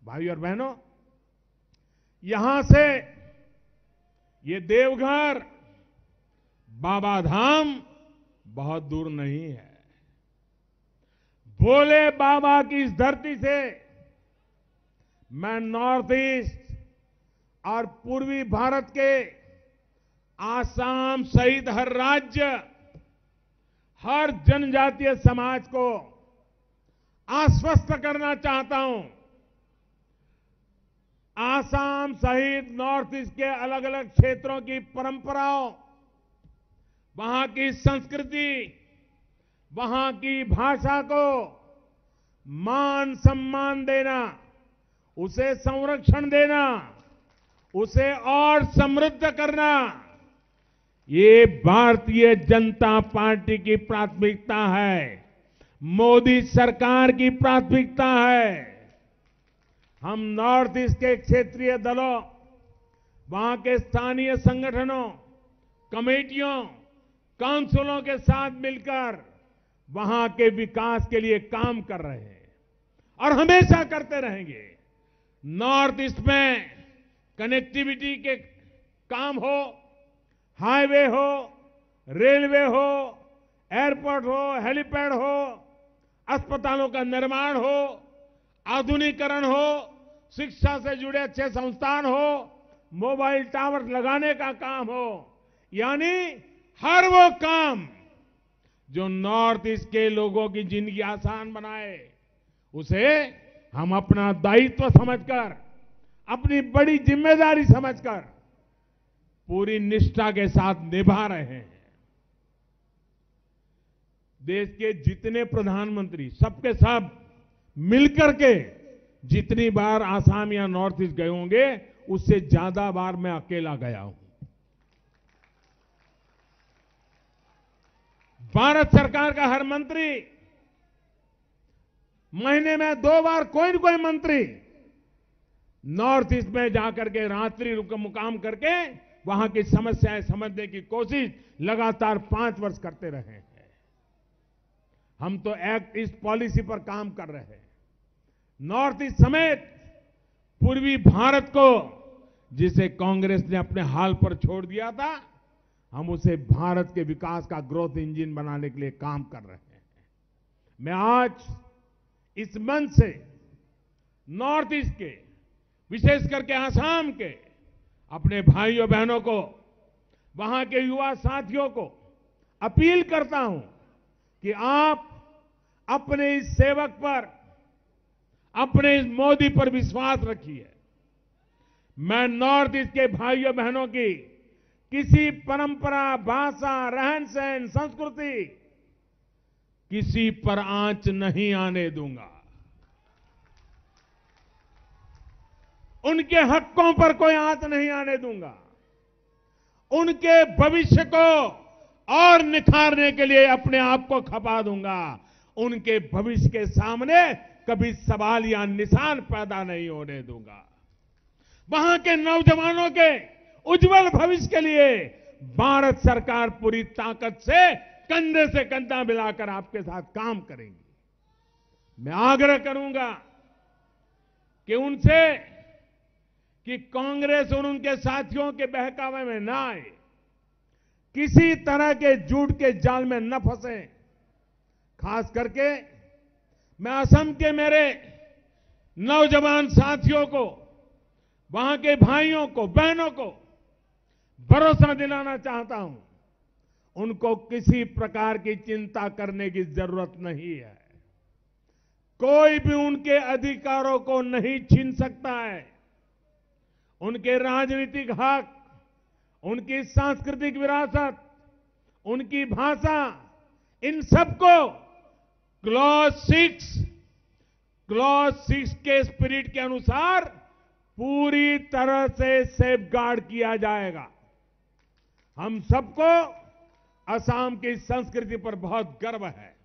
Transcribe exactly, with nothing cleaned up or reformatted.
भाई और बहनों, यहां से ये देवघर बाबा धाम बहुत दूर नहीं है। भोले बाबा की इस धरती से मैं नॉर्थ ईस्ट और पूर्वी भारत के आसाम सहित हर राज्य, हर जनजातीय समाज को आश्वस्त करना चाहता हूं। आसाम सहित नॉर्थ ईस्ट के अलग अलग क्षेत्रों की परंपराओं, वहां की संस्कृति, वहां की भाषा को मान सम्मान देना, उसे संरक्षण देना, उसे और समृद्ध करना, ये भारतीय जनता पार्टी की प्राथमिकता है, मोदी सरकार की प्राथमिकता है। हम नॉर्थ ईस्ट के क्षेत्रीय दलों, वहां के स्थानीय संगठनों, कमेटियों, काउंसिलों के साथ मिलकर वहां के विकास के लिए काम कर रहे हैं और हमेशा करते रहेंगे। नॉर्थ ईस्ट में कनेक्टिविटी के काम हो, हाईवे हो, रेलवे हो, एयरपोर्ट हो, हेलीपैड हो, अस्पतालों का निर्माण हो, आधुनिकीकरण हो, शिक्षा से जुड़े अच्छे संस्थान हो, मोबाइल टावर लगाने का काम हो, यानी हर वो काम जो नॉर्थ ईस्ट के लोगों की जिंदगी आसान बनाए, उसे हम अपना दायित्व समझकर, अपनी बड़ी जिम्मेदारी समझकर पूरी निष्ठा के साथ निभा रहे हैं। देश के जितने प्रधानमंत्री, सबके सब मिलकर के जितनी बार आसाम या नॉर्थ ईस्ट गए होंगे, उससे ज्यादा बार मैं अकेला गया हूं। भारत सरकार का हर मंत्री, महीने में दो बार कोई न कोई मंत्री नॉर्थ ईस्ट में जाकर के रात्रि रुक मुकाम करके वहां की समस्याएं समझने की कोशिश लगातार पांच वर्ष करते रहे हैं। हम तो एक्ट ईस्ट पॉलिसी पर काम कर रहे हैं। नॉर्थ ईस्ट समेत पूर्वी भारत को जिसे कांग्रेस ने अपने हाल पर छोड़ दिया था, हम उसे भारत के विकास का ग्रोथ इंजन बनाने के लिए काम कर रहे हैं। मैं आज इस मंच से नॉर्थ ईस्ट के, विशेष करके आसाम के अपने भाइयों बहनों को, वहां के युवा साथियों को अपील करता हूं कि आप अपने इस सेवक पर, अपने इस मोदी पर विश्वास रखिए। मैं नॉर्थ ईस्ट के भाइयों बहनों की किसी परंपरा, भाषा, रहन सहन, संस्कृति, किसी पर आंच नहीं आने दूंगा। उनके हकों पर कोई आंच नहीं आने दूंगा। उनके भविष्य को और निखारने के लिए अपने आप को खपा दूंगा। उनके भविष्य के सामने कभी सवाल या निशान पैदा नहीं होने दूंगा। वहां के नौजवानों के उज्जवल भविष्य के लिए भारत सरकार पूरी ताकत से कंधे से कंधा मिलाकर आपके साथ काम करेंगी। मैं आग्रह करूंगा कि उनसे कि कांग्रेस और उनके साथियों के बहकावे में ना आए, किसी तरह के झूठ के जाल में न फंसे। खास करके मैं असम के मेरे नौजवान साथियों को, वहां के भाइयों को, बहनों को भरोसा दिलाना चाहता हूं, उनको किसी प्रकार की चिंता करने की जरूरत नहीं है। कोई भी उनके अधिकारों को नहीं छीन सकता है। उनके राजनीतिक हक, उनकी सांस्कृतिक विरासत, उनकी भाषा, इन सबको क्लॉज सिक्स क्लॉज सिक्स के स्पिरिट के अनुसार पूरी तरह से सेफगार्ड किया जाएगा। हम सबको असम की संस्कृति पर बहुत गर्व है।